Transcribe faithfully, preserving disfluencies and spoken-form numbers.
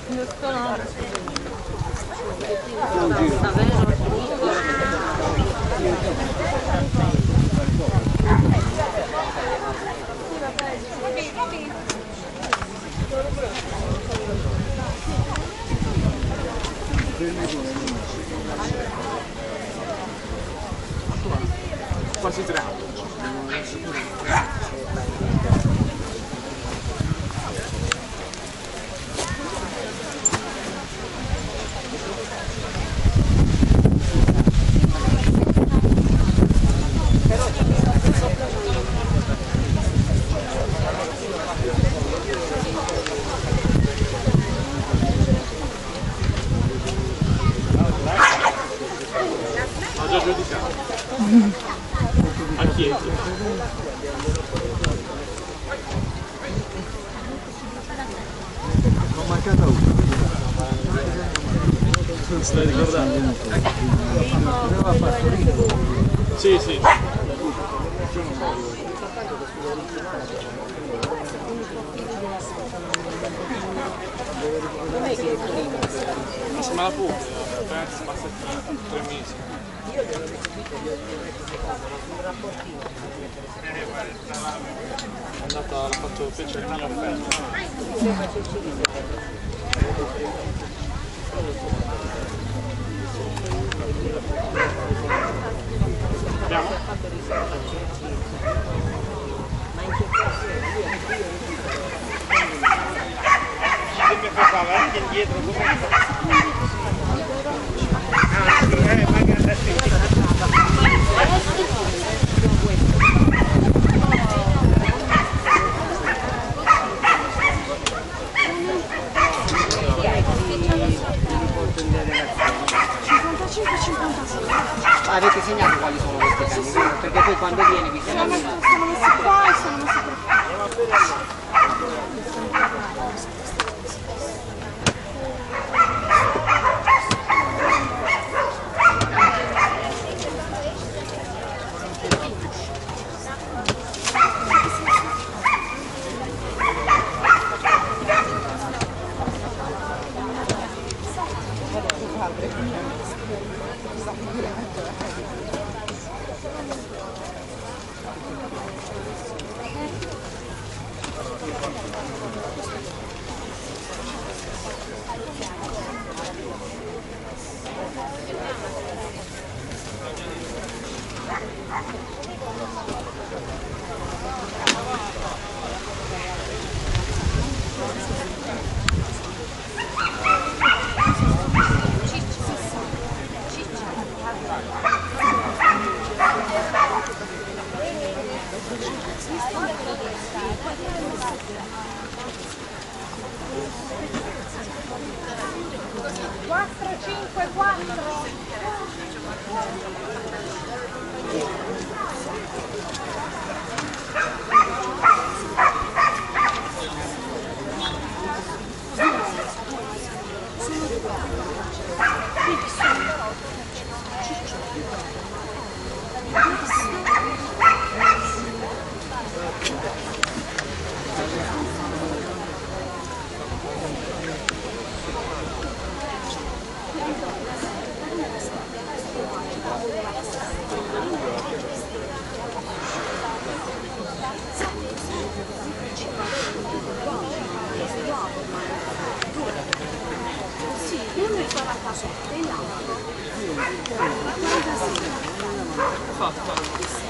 Quasi tre. Ho già giudicato. A chi? Ho mancato uno. Non stai ricordando? Aveva fatto. Sì, sì. Ma se me la può, penso passati tre mesi. È andata, l'ha fatto fece il mio offerta. Andiamo? Come faceva anche indietro come ah sì, eh, magari cinquantacinque cinquantasei. Avete segnato quali sono questi cani? Sì, sì. Perché poi quando viene vi sono messi qua e sono messi qua. quattro cinque quattro. fatto.